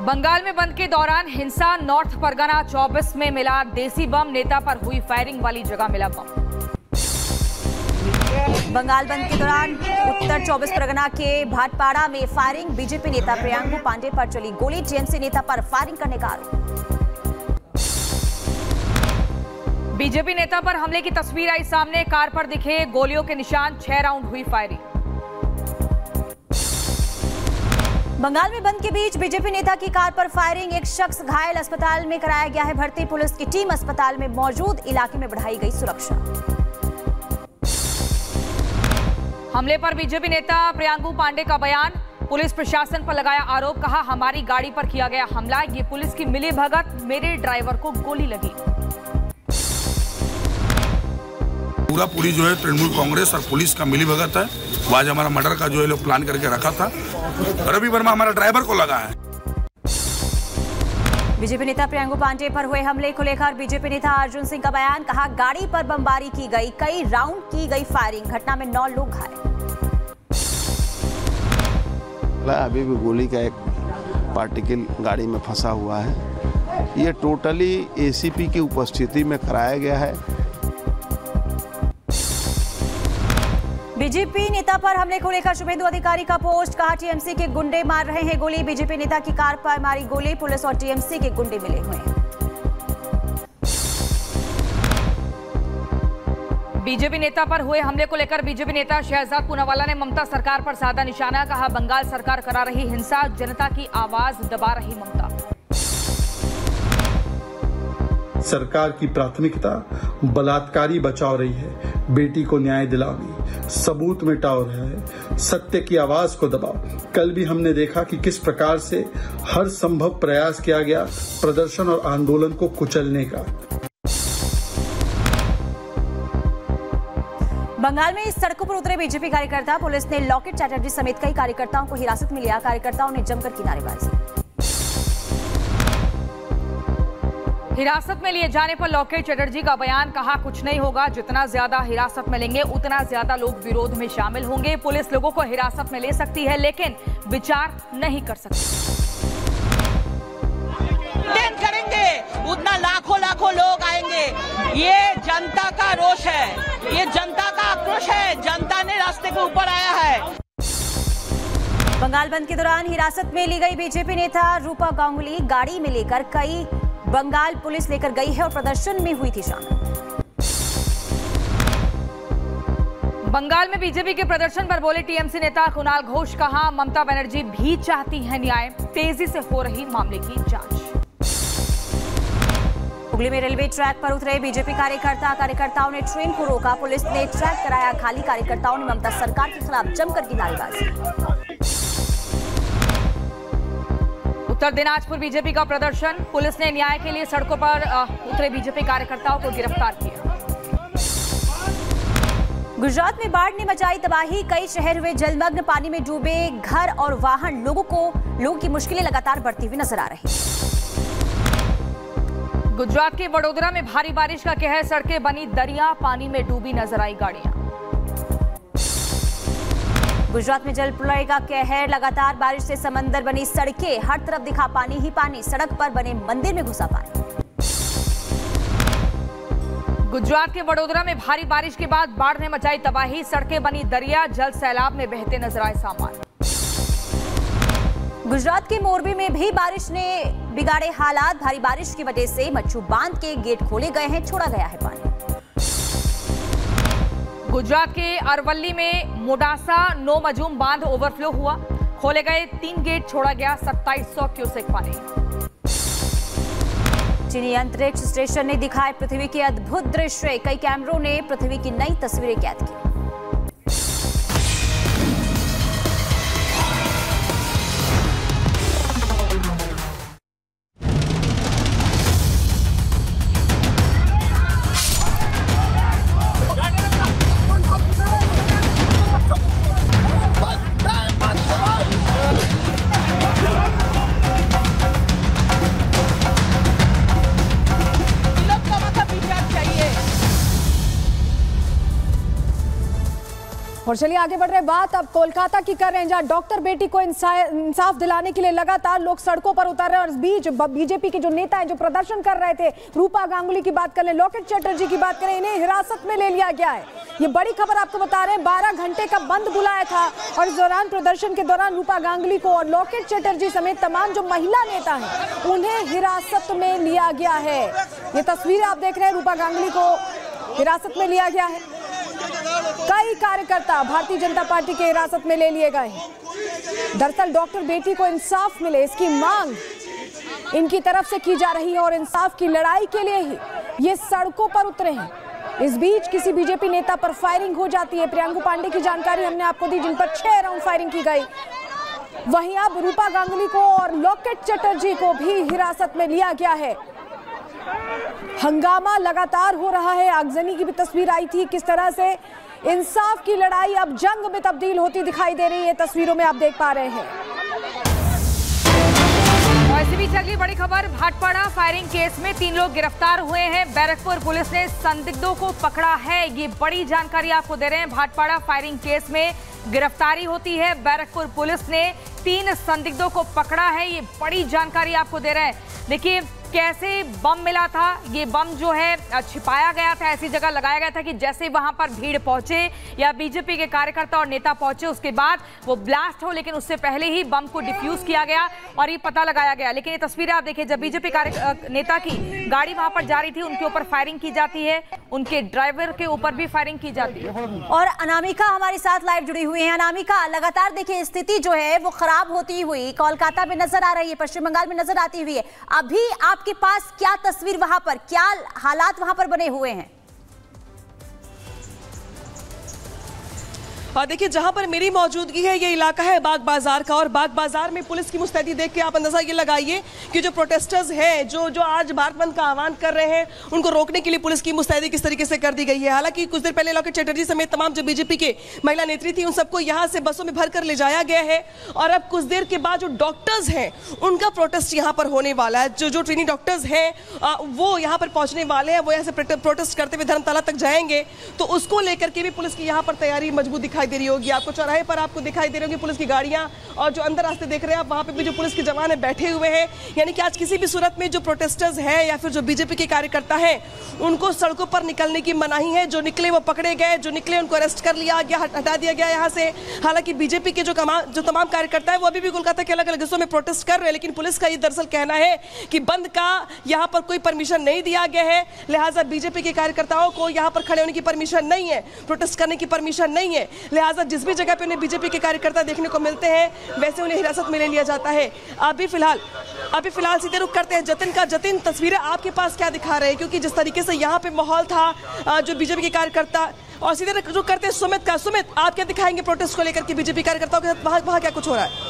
बंगाल में बंद के दौरान हिंसा, नॉर्थ परगना 24 में मिला देसी बम, नेता पर हुई फायरिंग वाली जगह मिला बम। बंगाल बंद के दौरान उत्तर 24 परगना के भाटपाड़ा में फायरिंग, बीजेपी नेता प्रियांकु पांडे पर चली गोली, टीएमसी नेता पर फायरिंग करने का आरोप। बीजेपी नेता पर हमले की तस्वीर आई सामने, कार पर दिखे गोलियों के निशान, 6 राउंड हुई फायरिंग। बंगाल में बंद के बीच बीजेपी नेता की कार पर फायरिंग, एक शख्स घायल, अस्पताल में कराया गया है भर्ती, पुलिस की टीम अस्पताल में मौजूद, इलाके में बढ़ाई गई सुरक्षा। हमले पर बीजेपी नेता प्रियांकु पांडे का बयान, पुलिस प्रशासन पर लगाया आरोप, कहा हमारी गाड़ी पर किया गया हमला, ये पुलिस की मिलीभगत, मेरे ड्राइवर को गोली लगी। पूरी जो है तृणमूल कांग्रेस और पुलिस का मिलीभगत है। वो आज हमारा मर्डर का जो है लोग प्लान करके रखा था। रवि वर्मा हमारा ड्राइवर को लगा है। बीजेपी नेता प्रियांकु पांडे पर हुए हमले को लेकर बीजेपी नेता अर्जुन सिंह का बयान, कहा गाड़ी पर बमबारी की गई, कई राउंड की गई फायरिंग, घटना में 9 लोग घायल। अभी भी गोली का एक पार्टिकल गाड़ी में फंसा हुआ है। ये टोटली एसीपी की उपस्थिति में कराया गया है। बीजेपी नेता पर हमले को लेकर शुभेंदु अधिकारी का पोस्ट, कहा टीएमसी के गुंडे मार रहे हैं गोली, बीजेपी नेता की कार पर मारी गोली, पुलिस और टीएमसी के गुंडे मिले हुए हैं। बीजेपी नेता पर हुए हमले को लेकर बीजेपी नेता शहजाद पूनावाला ने ममता सरकार पर साधा निशाना, कहा बंगाल सरकार करा रही हिंसा, जनता की आवाज दबा रही ममता। सरकार की प्राथमिकता बलात्कारी बचाव रही है, बेटी को न्याय दिलावी, सबूत मिटाओ है, सत्य की आवाज को दबाओ। कल भी हमने देखा कि किस प्रकार से हर संभव प्रयास किया गया प्रदर्शन और आंदोलन को कुचलने का। बंगाल में इस सड़कों पर उतरे बीजेपी कार्यकर्ता, पुलिस ने लॉकेट चैटर्जी समेत कई कार्यकर्ताओं को हिरासत में लिया, कार्यकर्ताओं ने जमकर की नारेबाजी। हिरासत में लिए जाने पर लॉकेट चैटर्जी का बयान, कहा कुछ नहीं होगा, जितना ज्यादा हिरासत में लेंगे उतना ज्यादा लोग विरोध में शामिल होंगे, पुलिस लोगों को हिरासत में ले सकती है लेकिन विचार नहीं कर सकती। करेंगे उतना लाखों लोग आएंगे, ये जनता का रोष है, ये जनता का आक्रोश है, जनता ने रास्ते के ऊपर आया है। बंगाल बंद के दौरान हिरासत में ली गई बीजेपी नेता रूपा गांगुली, गाड़ी में लेकर कई बंगाल पुलिस लेकर गई है और प्रदर्शन में हुई थी शामिल। बंगाल में बीजेपी के प्रदर्शन पर बोले टीएमसी नेता कुणाल घोष, कहा ममता बनर्जी भी चाहती हैं न्याय, तेजी से हो रही मामले की जांच। हुगली में रेलवे ट्रैक पर उतरे बीजेपी कार्यकर्ताओं ने ट्रेन को रोका, पुलिस ने ट्रैक कराया खाली, कार्यकर्ताओं ने ममता सरकार के खिलाफ जमकर की नारेबाजी। उत्तर दिनाजपुर बीजेपी का प्रदर्शन, पुलिस ने न्याय के लिए सड़कों पर उतरे बीजेपी कार्यकर्ताओं को गिरफ्तार किया। गुजरात में बाढ़ ने मचाई तबाही, कई शहर हुए जलमग्न, पानी में डूबे घर और वाहन, लोगों की मुश्किलें लगातार बढ़ती हुई नजर आ रही। गुजरात के वडोदरा में भारी बारिश का कहर, सड़कें बनी दरिया, पानी में डूबी नजर आई गाड़ियां। गुजरात में जल प्रलय का कहर, लगातार बारिश से समंदर बनी सड़कें, हर तरफ दिखा पानी ही पानी, सड़क पर बने मंदिर में घुसा पानी। गुजरात के वडोदरा में भारी बारिश के बाद बाढ़ ने मचाई तबाही, सड़कें बनी दरिया, जल सैलाब में बहते नजर आए सामान। गुजरात के मोरबी में भी बारिश ने बिगाड़े हालात, भारी बारिश की वजह से मच्छू बांध के गेट खोले गए हैं, छोड़ा गया है पानी। गुजरात के अरवल्ली में मोडासा नो मजूम बांध ओवरफ्लो हुआ, खोले गए 3 गेट, छोड़ा गया 2700 क्यूसेक पानी। चीनी अंतरिक्ष स्टेशन ने दिखाए पृथ्वी के अद्भुत दृश्य, कई कैमरों ने पृथ्वी की नई तस्वीरें कैद की। और चलिए आगे बढ़ रहे बात अब कोलकाता की कर रहे हैं, जहां डॉक्टर बेटी को इंसाफ दिलाने के लिए लगातार लोग सड़कों पर उतर रहे हैं। और इस बीच बीजेपी के जो नेता हैं जो प्रदर्शन कर रहे थे, रूपा गांगुली की बात कर लें, लॉकेट चटर्जी की बात करें, इन्हें हिरासत में ले लिया गया है। ये बड़ी खबर आपको बता रहे हैं, 12 घंटे का बंद बुलाया था और इस दौरान प्रदर्शन के दौरान रूपा गांगुली को और लॉकेट चटर्जी समेत तमाम जो महिला नेता हैं उन्हें हिरासत में लिया गया है। ये तस्वीरें आप देख रहे हैं, रूपा गांगुली को हिरासत में लिया गया है। कई कार्यकर्ता भारतीय जनता पार्टी के हिरासत में ले लिए गए हैं। दरअसल डॉक्टर बेटी को इंसाफ मिले, इसकी मांग इनकी तरफ से की जा रही है और इंसाफ की लड़ाई के लिए ही ये सड़कों पर उतरे हैं। इस बीच किसी बीजेपी नेता पर फायरिंग हो जाती है। प्रियंका पांडे की जानकारी हमने आपको दी, जिन पर 6 राउंड फायरिंग की गई। वहीं अब रूपा गांगुली को और लॉकेट चटर्जी को भी हिरासत में लिया गया है। हंगामा लगातार हो रहा है। आगजनी की भी तस्वीर आई थी, किस तरह से इंसाफ की लड़ाई अब जंग में तब्दील होती दिखाई दे रही है, तस्वीरों में आप देख पा रहे हैं। और इसी बीच अगली बड़ी खबर, भाटपाड़ा फायरिंग केस में 3 लोग गिरफ्तार हुए हैं। बैरकपुर पुलिस ने संदिग्धों को पकड़ा है। ये बड़ी जानकारी आपको दे रहे हैं। भाटपाड़ा फायरिंग केस में गिरफ्तारी होती है। बैरकपुर पुलिस ने 3 संदिग्धों को पकड़ा है। ये बड़ी जानकारी आपको दे रहे हैं। देखिए कैसे बम मिला था। ये बम जो है छिपाया गया था, ऐसी जगह लगाया गया था कि जैसे वहां पर भीड़ पहुंचे या बीजेपी के कार्यकर्ता और नेता पहुंचे उसके बाद वो ब्लास्ट हो, लेकिन उससे पहले ही बम को डिफ्यूज किया गया और ये पता लगाया गया। लेकिन ये तस्वीरें आप देखिए, जब बीजेपी नेता की गाड़ी वहां पर जा रही थी उनके ऊपर फायरिंग की जाती है, उनके ड्राइवर के ऊपर भी फायरिंग की जाती है। और अनामिका हमारे साथ लाइव जुड़ी हुई है। अनामिका, लगातार देखिए स्थिति जो है वो खराब होती हुई कोलकाता में नजर आ रही है, पश्चिम बंगाल में नजर आती हुई है। अभी आपके पास क्या तस्वीर, वहां पर क्या हालात वहां पर बने हुए हैं? देखिए जहां पर मेरी मौजूदगी है ये इलाका है बाग बाजार का, और बाग बाजार में पुलिस की मुस्तैदी देख के आप अंदाजा ये लगाइए कि जो प्रोटेस्टर्स हैं जो आज भारत बंद का आह्वान कर रहे हैं उनको रोकने के लिए पुलिस की मुस्तैदी किस तरीके से कर दी गई है। हालांकि कुछ देर पहले लॉकेट चटर्जी समेत तमाम जो बीजेपी के महिला नेत्री थी उन सबको यहाँ से बसों में भरकर ले जाया गया है और अब कुछ देर के बाद जो डॉक्टर्स हैं उनका प्रोटेस्ट यहाँ पर होने वाला है। जो ट्रेनी डॉक्टर्स हैं वो यहाँ पर पहुंचने वाले हैं, वो यहाँ से प्रोटेस्ट करते हुए धर्मतला तक जाएंगे, तो उसको लेकर के भी पुलिस की यहाँ पर तैयारी मजबूत दिखाई दे रही होगी। आपको चौराहे पर आपको दिखाई दे रही होगी पुलिस की गाड़ियां, और जो अंदर रास्ते देख रहे हैं आप वहां पे भी जो पुलिस के जवान है बैठे हुए हैं। यानी कि आज किसी भी सूरत में जो प्रोटेस्टर्स हैं या फिर जो बीजेपी के कार्यकर्ता हैं उनको सड़कों पर निकलने की मनाही है। जो निकले वो पकड़े गए, जो निकले उनको अरेस्ट कर लिया गया, हटा दिया गया यहाँ से। हालांकि बीजेपी के जो तमाम कार्यकर्ता है वो अभी भी कोलकाता के अलग अलग हिस्सों में प्रोटेस्ट कर रहे हैं, लेकिन पुलिस का ये दरअसल कहना है कि बंद का यहाँ पर कोई परमिशन नहीं दिया गया है, लिहाजा बीजेपी के कार्यकर्ताओं को यहाँ पर खड़े होने की परमिशन नहीं है, प्रोटेस्ट करने की परमिशन नहीं है। लिहाजा जिस भी जगह पे उन्हें बीजेपी के कार्यकर्ता देखने को मिलते हैं वैसे उन्हें हिरासत में ले लिया जाता है। अभी फिलहाल सीधे रुख करते हैं जतिन का। जतिन, तस्वीरें आपके पास क्या दिखा रहे हैं, क्योंकि जिस तरीके से यहाँ पे माहौल था जो बीजेपी के कार्यकर्ता, और सीधे रुख करते हैं सुमित का। सुमित, आप क्या दिखाएंगे प्रोटेस्ट को लेकर के बीजेपी कार्यकर्ताओं के साथ वहाँ क्या कुछ हो रहा है?